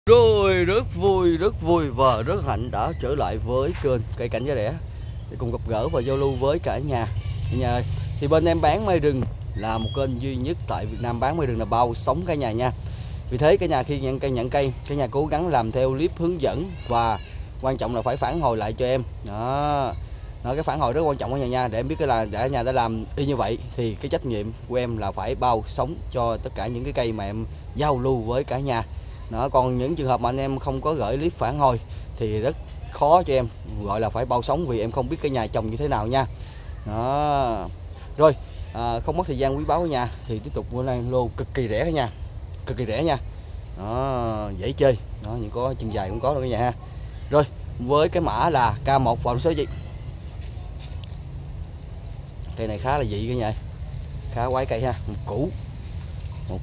Rồi rất vui và rất hạnh đã trở lại với kênh Cây Cảnh Giá Rẻ để cùng gặp gỡ và giao lưu với cả nhà ơi. Thì bên em bán mai rừng là một kênh duy nhất tại Việt Nam bán mai rừng là bao sống cả nhà nha. Vì thế cả nhà khi nhận cây cả nhà cố gắng làm theo clip hướng dẫn và quan trọng là phải phản hồi lại cho em. Đó, cái phản hồi rất quan trọng cả nhà nha, để em biết cái là để nhà đã làm y như vậy thì cái trách nhiệm của em là phải bao sống cho tất cả những cái cây mà em giao lưu với cả nhà. Đó, còn những trường hợp mà anh em không có gửi clip phản hồi thì rất khó cho em, gọi là phải bao sống vì em không biết cái nhà trồng như thế nào nha. Đó. Rồi, không mất thời gian quý báu của nhà thì tiếp tục mua lan lô cực kỳ rẻ cả nhà. Cực kỳ rẻ nha. Đó, dễ chơi. Đó, những có chân dài cũng có luôn cả nhà ha. Rồi, với cái mã là K1 vào số gì? Cây này khá là dị cả nhà. Khá quái cây ha, một củ. Đó.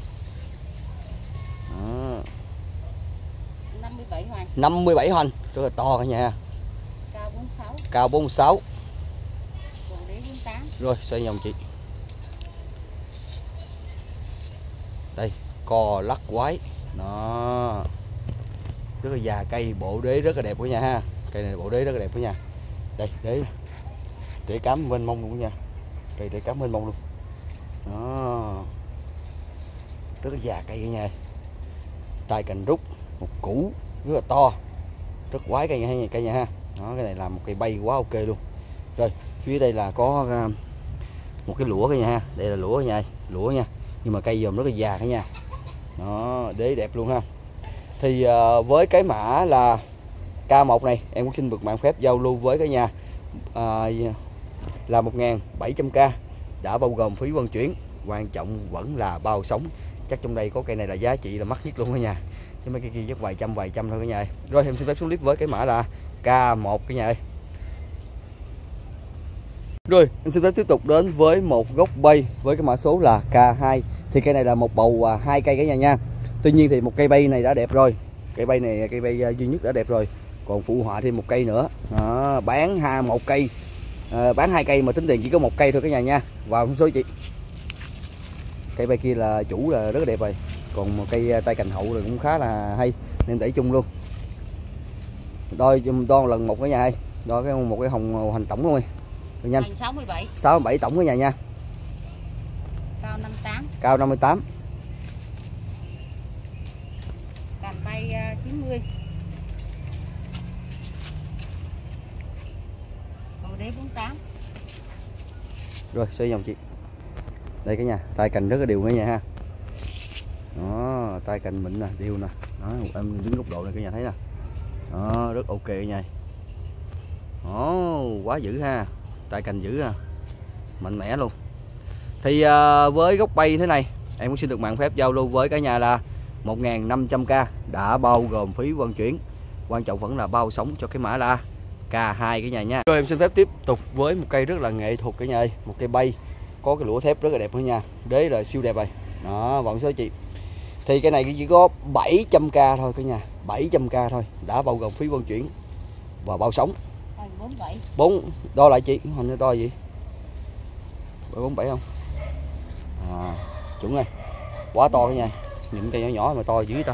57 hoành, rất là to cả nhà. Cao 46. Rồi, xoay vòng chị. Đây, co lắc quái. Đó. Rất là già cây, bộ đế rất là đẹp của nhà ha. Cây này bộ đế rất là đẹp của nhà. Đây, để cám mênh mông luôn nha. Cây để cám mênh mông luôn. Đó. Rất là già cây cả nhà. Tai cành rút, một củ rất là to, rất quái cây nhà ha. Đó, cái này làm một cây bay quá ok luôn. Rồi phía đây là có một cái lũa cả nhà ha. Đây là lũa nha, lũa nha, nhưng mà cây dòm rất là già cả nhà. Đó, đế đẹp luôn ha. Thì với cái mã là K1 này em cũng xin được mạng phép giao lưu với cả nhà là 1.700k, đã bao gồm phí vận chuyển, quan trọng vẫn là bao sống. Chắc trong đây có cây này là giá trị là mắc nhất luôn cả nhà, chứ mấy cái kia chắc vài trăm thôi cả nhà ơi. Rồi em xin phép xuống clip với cái mã là K1 cả nhà ơi. Rồi em xin phép tiếp tục đến với một gốc bay với cái mã số là K2. Thì cây này là một bầu 2 cây cả nhà nha. Tuy nhiên thì một cây bay này đã đẹp rồi, cây bay này cây bay duy nhất đã đẹp rồi, còn phụ họa thêm một cây nữa. Đó, bán một cây, bán 2 cây mà tính tiền chỉ có một cây thôi cả nhà nha. Vào số chị. Cây bay kia là chủ là rất là đẹp rồi, còn một cây tay cành hậu rồi cũng khá là hay nên đẩy chung luôn. Đo lần một cả nhà ơi, đo một cái hồng hành tổng luôn đi. Rồi nhanh. 67 tổng cả nhà nha. Cao 58. Cành bay 90. Bầu đế 48. Rồi xoay vòng chị. Đây cả nhà, tay cành rất là đều cả nhà ha. Đó, tay cành mịn nè, đều nè. Đó, em đứng góc độ này cả nhà thấy nè. Đó, rất ok cả nhà. Đó, quá dữ ha. Tay cành dữ nè. Mạnh mẽ luôn. Thì với gốc bay thế này, em cũng xin được mạng phép giao lưu với cả nhà là 1.500k, đã bao gồm phí vận chuyển. Quan trọng vẫn là bao sống cho cái mã là K2 cả nhà nha. Rồi em xin phép tiếp tục với một cây rất là nghệ thuật cả nhà ơi, một cây bay có cái lũa thép rất là đẹp cả nhà. Đế là siêu đẹp rồi. Đó, vòng số chị. Thì cái này chỉ có 700k thôi cả nhà, 700k thôi, đã bao gồm phí vận chuyển và bao sống. 4 đo lại chị, hình như to gì? 47 không? À, chuẩn rồi. Quá to cả nhà. Những cây nhỏ nhỏ mà to dữ ta.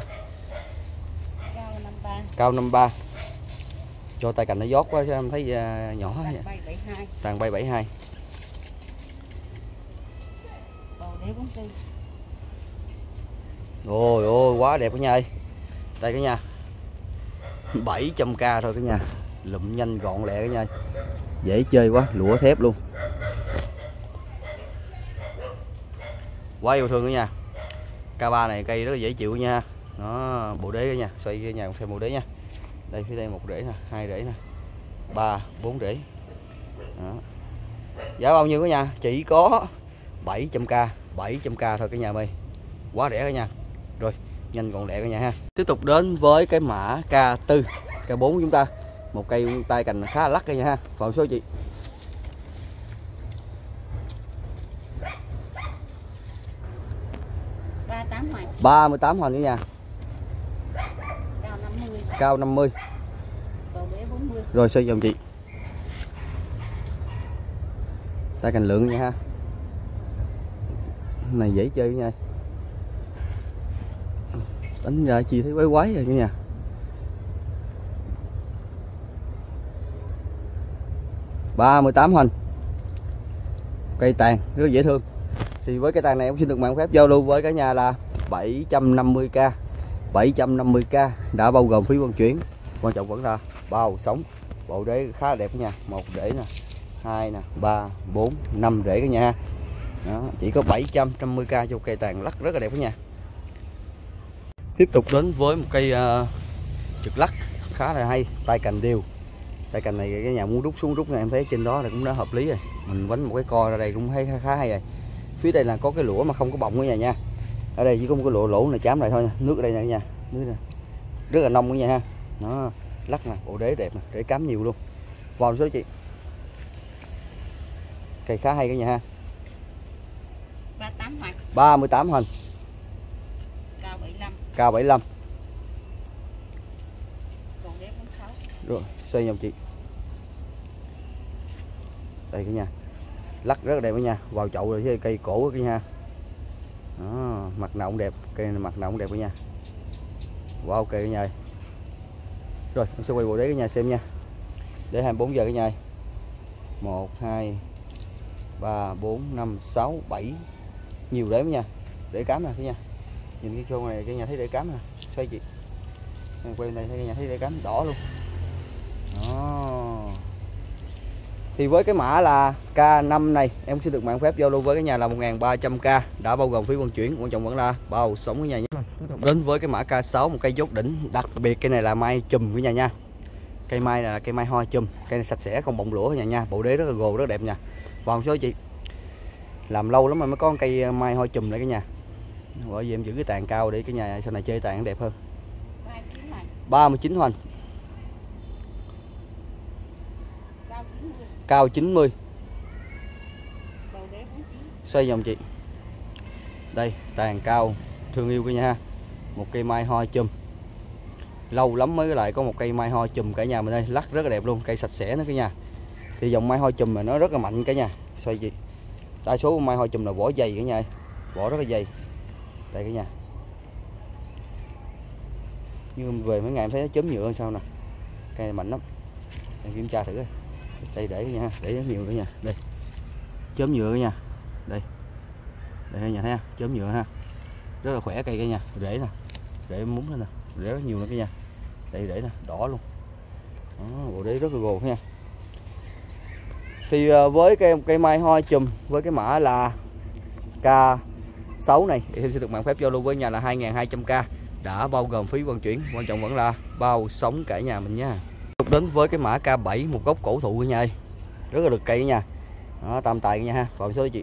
Cao 53. Cho tay cành nó giót quá chứ em thấy nhỏ vậy. Sàn bay 72. Ôi ôi quá đẹp cả nhà ơi. Đây cả nhà. 700k thôi cả nhà. Lụm nhanh gọn lẹ cả nhà. Dễ chơi quá, lũa thép luôn. Quá yêu thương cả nhà. K3 này cây rất là dễ chịu nha. Đó, bộ đế cả nhà, xoay cả nhà xem bộ đế nha. Đây phía đây một rễ nè, 2 rễ nè. 3, 4 rễ. Đó. Giá bao nhiêu cả nhà? Chỉ có 700k, 700k thôi cả nhà ơi. Quá rẻ cả nhà. Rồi, nhanh gọn lẹ cả nhà ha. Tiếp tục đến với cái mã K4, K4 của chúng ta. Một cây tay cành khá là lắc cả nhà ha. Vào số chị. hoành. 38 hoành cả nhà. Cao 50. Cao 50. Bầu đế 40. Rồi xoay vòng chị. Tay cành lượng nha ha. Này dễ chơi nha. Đánh ra chi thấy quái quái rồi cả nhà. Ba 18 hoành. Cây tàn rất dễ thương. Thì với cây tàn này em xin được mạng phép giao lưu với cả nhà là 750k. 750k đã bao gồm phí vận chuyển. Quan trọng vẫn là bao sống. Bộ đế khá là đẹp nha. 1 rễ nè, 2 nè, 3, 4, 5 rễ cả nhà. Đó, chỉ có 750k cho cây tàn lắc rất là đẹp cả nhà. Tiếp tục đến với một cây trực lắc khá là hay, tay cành đều. Tay cành này cái nhà muốn rút xuống rút này em thấy trên đó là cũng đã hợp lý rồi. Mình quánh một cái co ra đây cũng thấy khá hay rồi. Phía đây là có cái lũa mà không có bọng cả nhà nha. Ở đây chỉ có một cái lỗ này chám lại thôi nha. Nước ở đây nè cả nhà. Nước này. Rất là nông cả nhà ha. Nó lắc nè, bộ đế đẹp nè, đế cám nhiều luôn. Vào số chị. Cây khá hay cả nhà ha. 38 hoành. 38 hoành. Cao 75. Cao 75. Bộ đế 46. Rồi, xoay nhau chị. Đây cả nhà. Lắc rất là đẹp cả nhà. Vào chậu rồi với cây cổ cả nhà. Đó, mặt nào cũng đẹp, cây này mặt nào cũng đẹp cả nhà. Wow, ok cả nhà. Rồi, em sẽ quay bộ đế cả nhà xem nha. Để 24 giờ cả nhà. 1 2 3 4 5 6 7. Nhiều đế nha. Để cám nè cả nhà. Nhìn cái con này cả nhà thấy để cám nè. Xoay chị. Em quay đây thấy cả nhà thấy để cám đỏ luôn. Đó. Thì với cái mã là K5 này em sẽ được mạng phép giao lưu với cái nhà là 1300k đã bao gồm phí vận chuyển, quan trọng vẫn là bao sống cái nhà nhé. Đến với cái mã K6, một cây dốt đỉnh, đặc biệt cây này là mai chùm của nhà nha. Cây mai là cây mai hoa chùm, cây này sạch sẽ không bọng lũa cả nhà nha, bộ đế rất là gồ rất đẹp nha. Vào số chị. Làm lâu lắm mà mới có cây mai hoa chùm lại cái nhà. Bởi vì em giữ cái tàn cao để cái nhà sau này chơi tàn đẹp hơn. 39 hoành. Cao 90. Xoay vòng chị. Đây, tàn cao thương yêu cả nhà ha. Một cây mai hoa chùm. Lâu lắm mới lại có một cây mai hoa chùm cả nhà mình đây, lắc rất là đẹp luôn, cây sạch sẽ nữa cả nhà. Thì dòng mai hoa chùm này nó rất là mạnh cả nhà. Xoay chị. Đa số mai hoa chùm là vỏ dày cả nhà, vỏ rất là dày. Đây cả nhà. Nhưng về mấy ngày em thấy nó chớm nhựa hơn sao nè. Cây này mạnh lắm. Em kiểm tra thử coi. Đây để nha, để rất nhiều nữa nha. Đây. Chớm nhựa cả nhà. Đây. Đây cả nhà thấy ha, chớm nhựa ha. Rất là khỏe cây cả nhà, rễ nè. Rễ muốn nữa nè, rễ rất nhiều nữa cả nhà. Đây rễ nè, đỏ luôn. Đó, bộ đế rất là gồ nha. Thì với cây mai hoa chùm với cái mã là K6 này thì em sẽ được mạng phép giao lưu với nhà là 2200k đã bao gồm phí vận chuyển, quan trọng vẫn là bao sống cả nhà mình nha. Tiếp đến với cái mã K7, một gốc cổ thụ cả nhà ơi. Rất là được cây nha. Đó, tam tài cả nhà ha. Vào số chị.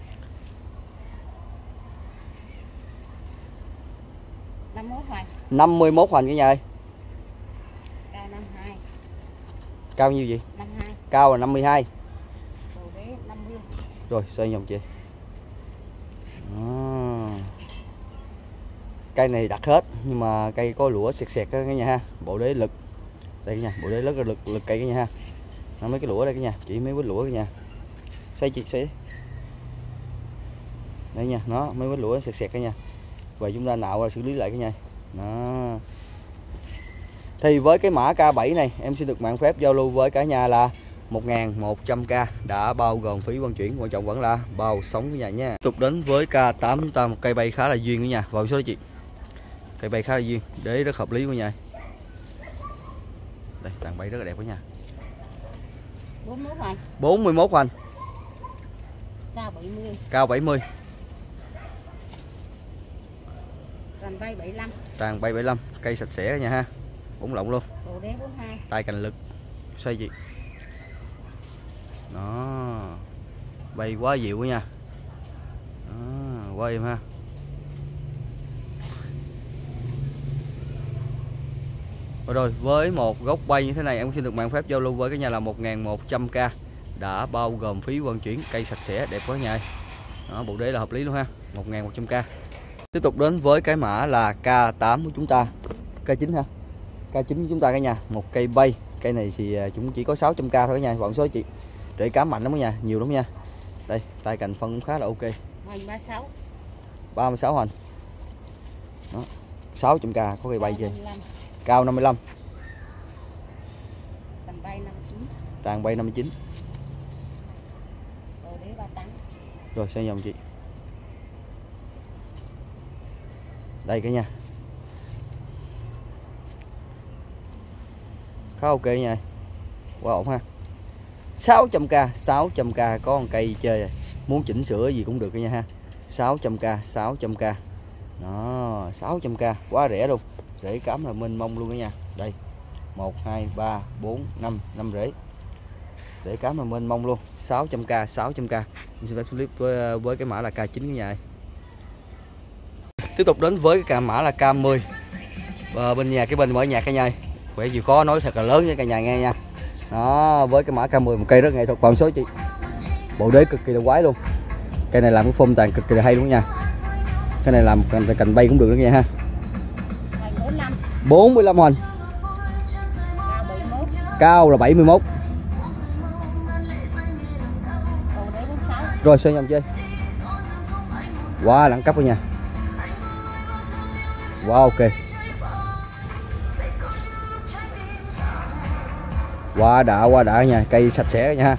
51 hoành cả nhà ơi. Cao 52. Cao nhiêu gì? 52. Cao là 52. Bộ đế 50. Rồi, xoay vòng chị. Đó. Cây này đặt hết nhưng mà cây có lũa sẹt sẹt cả nhà ha. Bộ đế lực. Đây cả nhà, bộ đế rất là lực cây cả nhà ha. Nó mấy cái lũa đây cả nhà, chỉ mấy vết lũa cả nhà. Xoay chị, xoay. Đây nha, nó mấy vết lũa sẹt sẹt cả nhà. Và chúng ta nạo ra xử lý lại cả nhà. Đó. Thì với cái mã K7 này em xin được mạng phép giao lưu với cả nhà là 1100k đã bao gồm phí vận chuyển, quan trọng vẫn là bao sống của nhà nha. Tiếp tục đến với K8 chúng ta một cây bay khá là duyên của nhà. Vào số đó chị. Cây bay khá là duyên, đế rất hợp lý của nhà. Đây, tàn bay rất là đẹp của nhà. 41 hoành. 41 hoành. Cao 70. Cao 70. Tàn bay 75. Tàn bay 75, cây sạch sẽ nha ha. Bóng lộng luôn. Bộ đế 42. Tay cành lực. Xoay chị. Đó. Bay quá dịu nha. Đó, quá êm ha. Rồi với một gốc bay như thế này em xin được mạng phép giao lưu với cái nhà là 1100k đã bao gồm phí vận chuyển, cây sạch sẽ đẹp quá nhà. Đó, bộ đế là hợp lý luôn ha. 1100k. Tiếp tục đến với cái mã là K8 của chúng ta. K9 ha. K9 của chúng ta cả nhà, một cây bay. Cây này thì chúng chỉ có 600k thôi cả nhà. Bọn số chị. Rễ cám mạnh lắm cả nhà, nhiều lắm nha. Đây, tay cành phân cũng khá là ok. Hoành 36. 36 hoành. Đó. 600k có cây bay chưa? 55. Cao 55, Tầm bay 59. tàn bay 59. Bồ đế 38. Rồi sang dòng chị. Đây cả nhà. Khá ok nha. Quá ổn ha. 600k, 600k có con cây chơi rồi. Muốn chỉnh sửa gì cũng được cả nha ha. 600k, 600k. Đó, 600k quá rẻ luôn. Rễ cắm là mênh mông luôn cả nhà. Đây. 1 2 3 4 5 5 rễ. Rễ cắm là mênh mông luôn. 600k, 600k. Mình sẽ clip với cái mã là K9 cả nhà ơi. Tiếp tục đến với cái mã là K10. Và bên nhà cái bên mở nhạc cả nhà ơi. Khỏe chịu khó nói thật là lớn với cả nhà nghe nha. Đó, với cái mã K10 một cây rất nghệ thuật còn số chị. Bộ đế cực kỳ là quái luôn. Cây này làm cái phông tàn cực kỳ là hay luôn nha. Cái này làm cành bay cũng được nữa nha ha. 45. 45 hoành. Cao 71. Cao là 71. Bồ đế 46. Rồi sang dòng chơi. Quá đẳng cấp rồi nha. Quá ok. Quá đã nha, cây sạch sẽ nha.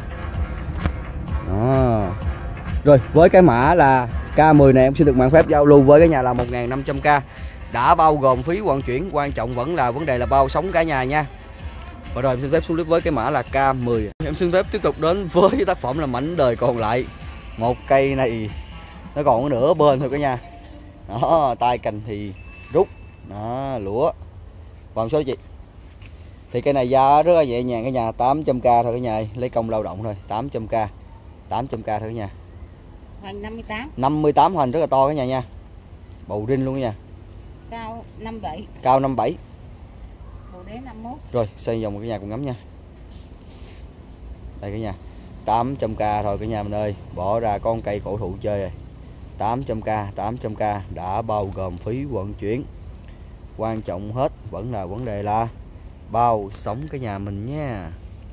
Đó. Rồi với cái mã là K10 này em xin được mạng phép giao lưu với cái nhà là 1.500k, đã bao gồm phí vận chuyển, quan trọng vẫn là vấn đề là bao sống cả nhà nha. Và rồi em xin phép xuống clip với cái mã là K10. Em xin phép tiếp tục đến với cái tác phẩm là mảnh đời còn lại. Một cây này nó còn có nửa bên thôi cả nhà. Đó, tay cành thì rút. Đó, lũa. Còn số chị. Thì cây này giá rất là nhẹ nhàng cả nhà, 800k thôi cả nhà ơi, lấy công lao động thôi, 800k. 800k thôi cả nhà. Hoành 58. 58 hoành rất là to cả nhà nha. Bầu rinh luôn nha. Cao 57. Cao 57. Bồ đế 51. Rồi, xây vòng cả nhà cùng ngắm nha. Đây cả nhà. 800k thôi cả nhà mình ơi, bỏ ra con cây cổ thụ chơi rồi. 800k, 800k đã bao gồm phí vận chuyển. Quan trọng hết vẫn là vấn đề là bao sống cái nhà mình nha.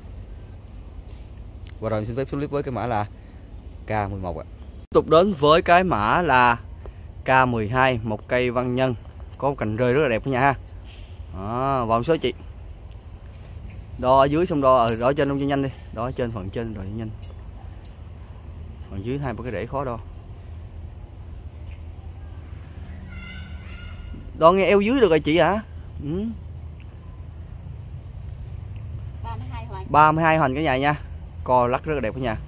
Và rồi xin phép xuống clip với cái mã là K11 ạ. Tiếp tục đến với cái mã là K12, một cây văn nhân có cành rơi rất là đẹp nha ha. Đó, vòng số chị. Đo ở dưới xong đo ở trên luôn cho nhanh đi. Đo ở trên phần trên rồi nhanh. Phần dưới hai ba cái rễ khó đo. Đo nghe eo dưới được rồi chị hả? 32 hoành. 32 hoành cả nhà nha. Co lắc rất là đẹp cả nhà.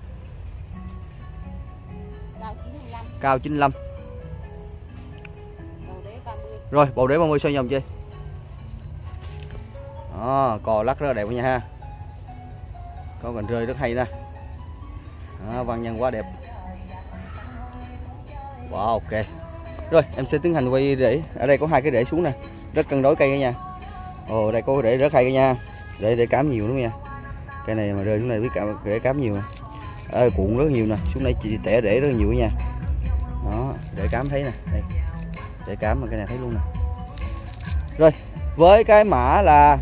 Cao 95. Cao 95. Bồ đế 30. Rồi, bầu đế 30 xoay vòng chơi. Đó, cò lắc rất là đẹp cả nhà ha. Có cành rơi rất hay nè. Đó, văn nhân quá đẹp. Wow, ok. Rồi, em sẽ tiến hành quay rễ. Ở đây có hai cái rễ xuống nè, rất cân đối cây cả nhà. Ồ, đây có rễ rất hay cả nha. Rễ cám nhiều đúng không nha. Cây này mà rơi xuống này biết rễ cám nhiều nè. Cuộn rất nhiều nè, xuống đây chỉ tẻ rễ rất nhiều cả nhà. Đó, rễ cám thấy nè, đây. Rễ cám mà cái này thấy luôn nè. Rồi, với cái mã là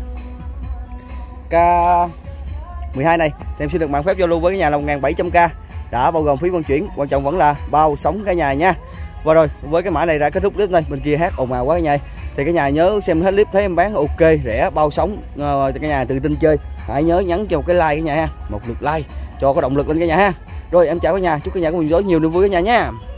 K12 này thì em xin được mạng phép giao lưu với cái nhà là 1.700k, đã bao gồm phí vận chuyển, quan trọng vẫn là bao sống cả nhà nha. Và rồi với cái mã này đã kết thúc clip đây, bên kia hát ồn ào quá cả nhà. Thì cả nhà nhớ xem hết clip thấy em bán ok rẻ bao sống cho cả nhà tự tin chơi, hãy nhớ nhấn cho một cái like cả nhà ha, một lượt like cho có động lực lên cả nhà ha. Rồi em chào cả nhà, chúc cả nhà có một buổi tối nhiều niềm vui cả nhà nha.